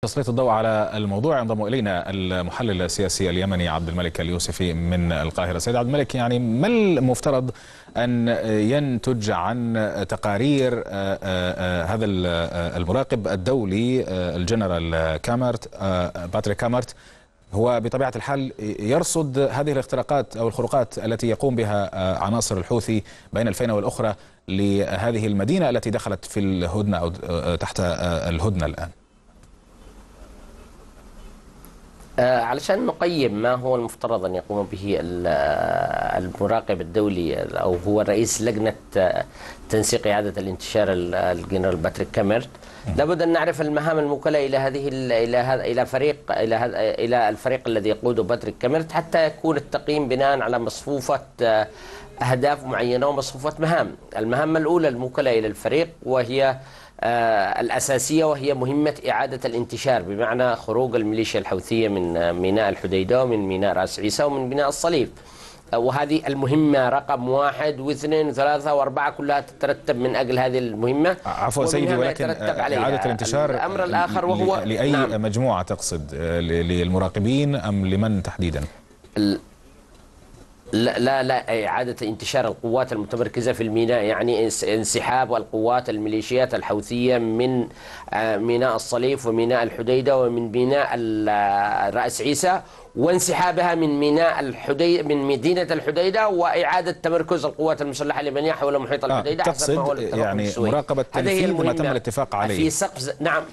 لتسليط الضوء على الموضوع ينضم إلينا المحلل السياسي اليمني عبد الملك اليوسفي من القاهرة. سيد عبد الملك، يعني ما المفترض أن ينتج عن تقارير هذا المراقب الدولي الجنرال كامرت باتريك كامرت؟ هو بطبيعة الحال يرصد هذه الاختراقات أو الخروقات التي يقوم بها عناصر الحوثي بين الفينة والأخرى لهذه المدينة التي دخلت في الهدنة أو تحت الهدنة الآن. علشان نقيم ما هو المفترض أن يقوم به المراقب الدولي أو هو رئيس لجنة تنسيق إعادة الانتشار الجنرال باتريك كامرت، لابد أن نعرف المهام الموكلة إلى الفريق الذي يقوده باتريك كامرت حتى يكون التقييم بناء على مصفوفة أهداف معينة ومصفوفة مهام. المهمة الأولى الموكلة إلى الفريق وهي الأساسية، وهي مهمة إعادة الانتشار، بمعنى خروج الميليشيا الحوثية من ميناء الحديدة ومن ميناء رأس عيسى ومن ميناء الصليب. وهذه المهمة رقم 1 و2 و3 و4 كلها تترتب من أجل هذه المهمة. عفوا سيدي، ولكن إعادة الانتشار الأمر الآخر وهو لأي مجموعة تقصد؟ للمراقبين أم لمن تحديدا؟ لا إعادة انتشار القوات المتمركزة في الميناء، يعني انسحاب القوات الميليشيات الحوثية من ميناء الصليب وميناء الحديدة ومن ميناء رأس عيسى، وانسحابها من من مدينة الحديدة، وإعادة تمركز القوات المسلحة اليمنية حول محيط الحديدة. تقصد يعني مراقبة تنفيذ ما تم الاتفاق عليه في سقف.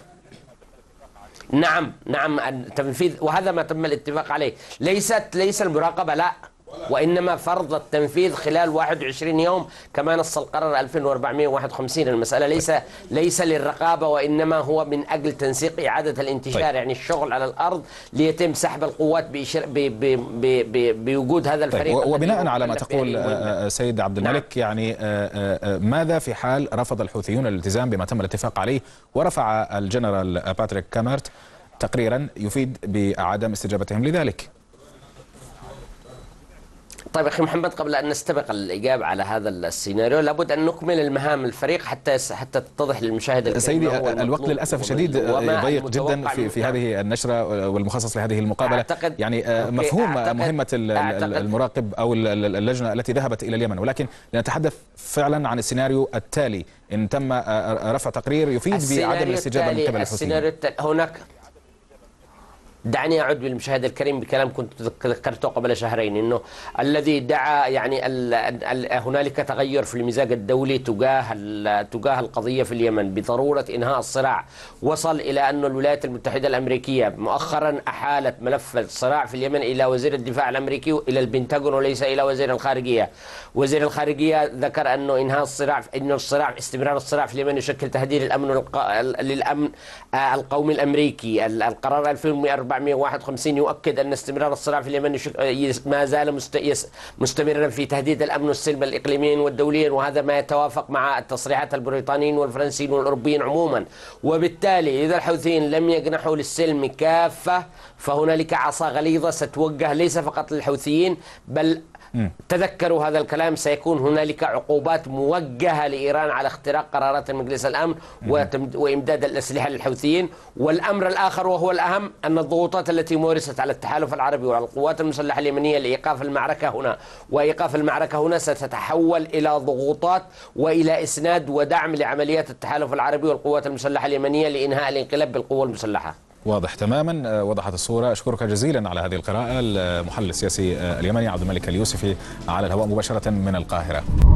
نعم التنفيذ، وهذا ما تم الاتفاق عليه. ليس المراقبة، لا، وإنما فرض التنفيذ خلال 21 يوم كما نص القرار 2451. المسألة ليس للرقابة، وإنما هو من أجل تنسيق إعادة الانتشار. يعني الشغل على الأرض ليتم سحب القوات بوجود هذا الفريق. وبناء على ما تقول سيد عبد الملك، يعني ماذا في حال رفض الحوثيون الالتزام بما تم الاتفاق عليه ورفع الجنرال باتريك كامرت تقريرا يفيد بعدم استجابتهم لذلك؟ طيب أخي محمد، قبل أن نستبق الإجابة على هذا السيناريو لابد أن نكمل المهام الفريق حتى تتضح للمشاهد الكريم. سيدي، الوقت للأسف الشديد ضيق جدا في هذه النشرة والمخصص لهذه المقابلة. يعني مفهوم مهمة المراقب أو اللجنة التي ذهبت إلى اليمن، ولكن لنتحدث فعلا عن السيناريو التالي إن تم رفع تقرير يفيد بعدم الاستجابة من قبل الحوثيين. هناك، دعني أعد بالمشاهد الكريم بكلام كنت ذكرته قبل شهرين، أنه الذي دعا يعني هنالك تغير في المزاج الدولي تجاه القضية في اليمن بضرورة إنهاء الصراع، وصل إلى أن الولايات المتحدة الأمريكية مؤخرا أحالت ملف الصراع في اليمن إلى وزير الدفاع الأمريكي إلى البنتاغون وليس إلى وزير الخارجية. وزير الخارجية ذكر أنه استمرار الصراع في اليمن يشكل تهديد للأمن القومي الأمريكي. القرار 2451 يؤكد أن استمرار الصراع في اليمن ما زال مستمرا في تهديد الأمن والسلم الإقليميين والدوليين، وهذا ما يتوافق مع التصريحات البريطانيين والفرنسيين والأوروبيين عموما. وبالتالي إذا الحوثيين لم يجنحوا للسلم كافة فهنالك عصا غليظة ستوجه ليس فقط للحوثيين، بل تذكروا هذا الكلام، سيكون هنالك عقوبات موجهة لإيران على اختراق قرارات مجلس الأمن وإمداد الأسلحة للحوثيين. والأمر الآخر وهو الأهم أن الضغوطات التي مورست على التحالف العربي وعلى القوات المسلحة اليمنية لإيقاف المعركة هنا ستتحول إلى ضغوطات وإلى إسناد ودعم لعمليات التحالف العربي والقوات المسلحة اليمنية لإنهاء الانقلاب بالقوة المسلحة. واضح تماما، وضحت الصورة. أشكرك جزيلا على هذه القراءة، المحلل السياسي اليمني عبد الملك اليوسفي على الهواء مباشرة من القاهرة.